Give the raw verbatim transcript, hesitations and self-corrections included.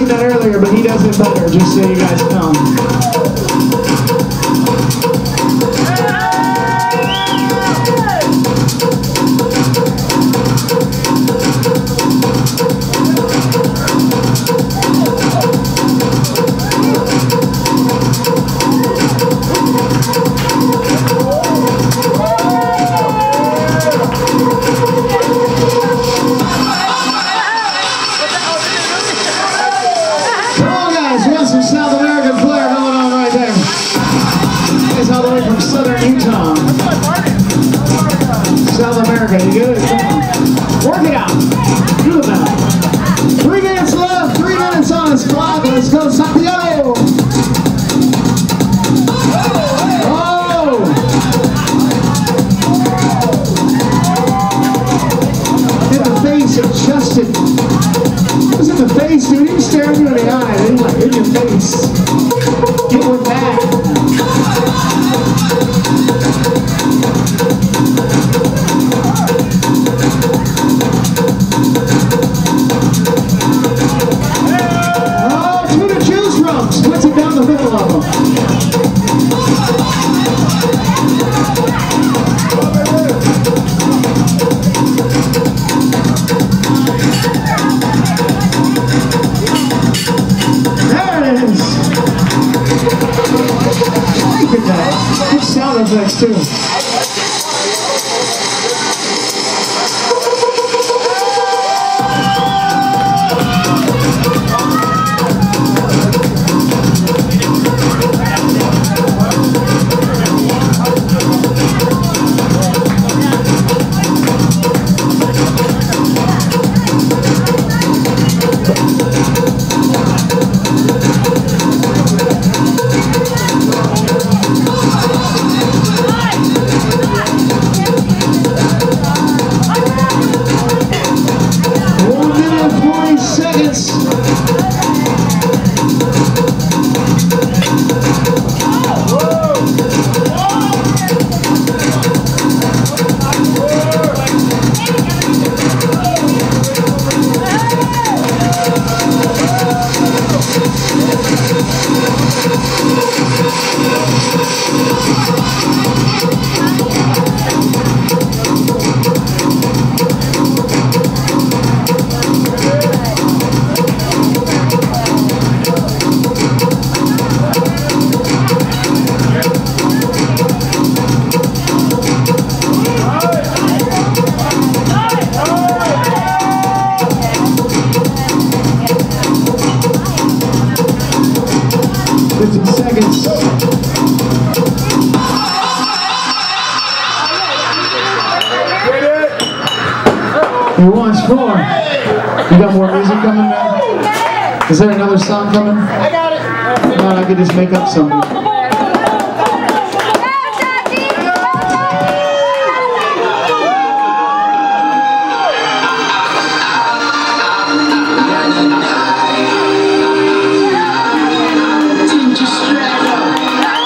sing that earlier, but he does it better, just so you guys know. Some South American flair going on right there. Guys all the way from southern Utah. South America, you good? Come on. Work it out. Do it now. Three minutes left, three minutes on this clock. Let's go, Santiago. Oh! Hit the face of Justin. What's in the face, dude? He was staring you in the eye. They like, in your face. Get one back. Oh, two to choose from. Splits it down the middle of them. Good sound effects too. fifty seconds. He wants more. You got more music coming, man? Is there another song coming? I got it. No, I could just make up something.